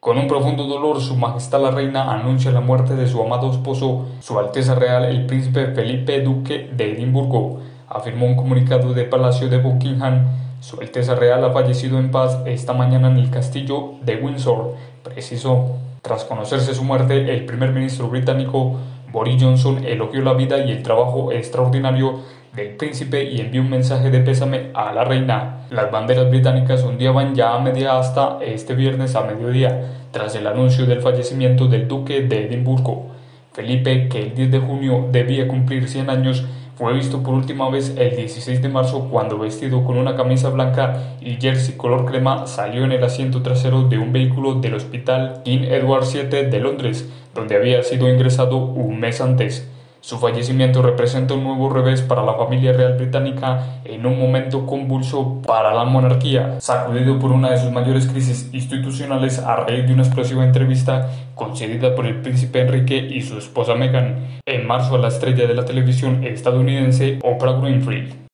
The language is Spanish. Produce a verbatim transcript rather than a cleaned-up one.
Con un profundo dolor, Su Majestad la Reina anuncia la muerte de su amado esposo, Su Alteza Real el Príncipe Felipe, Duque de Edimburgo, afirmó un comunicado de Palacio de Buckingham. Su Alteza Real ha fallecido en paz esta mañana en el castillo de Windsor, precisó. Tras conocerse su muerte, el primer ministro británico Boris Johnson elogió la vida y el trabajo extraordinario del príncipe y envió un mensaje de pésame a la reina. Las banderas británicas ondeaban ya a media asta este viernes a mediodía, tras el anuncio del fallecimiento del duque de Edimburgo. Felipe, que el diez de junio debía cumplir cien años, fue visto por última vez el dieciséis de marzo cuando, vestido con una camisa blanca y jersey color crema, salió en el asiento trasero de un vehículo del Hospital King Edward siete de Londres, donde había sido ingresado un mes antes. Su fallecimiento representa un nuevo revés para la familia real británica en un momento convulso para la monarquía, sacudido por una de sus mayores crisis institucionales a raíz de una explosiva entrevista concedida por el príncipe Enrique y su esposa Meghan en marzo a la estrella de la televisión estadounidense Oprah Winfrey.